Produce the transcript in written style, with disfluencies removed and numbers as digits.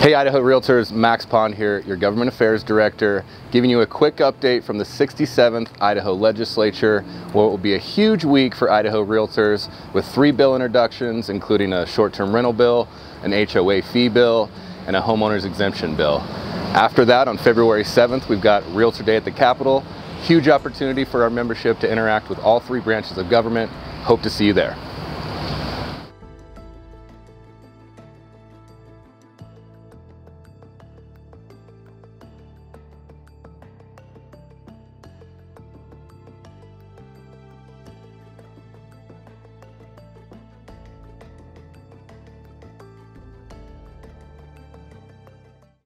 Hey Idaho Realtors, Max Pond here, your Government Affairs Director, giving you a quick update from the 67th Idaho Legislature, what will be a huge week for Idaho Realtors with 3 bill introductions, including a short-term rental bill, an HOA fee bill, and a homeowner's exemption bill. After that, on February 7th, we've got Realtor Day at the Capitol. Huge opportunity for our membership to interact with all 3 branches of government. Hope to see you there.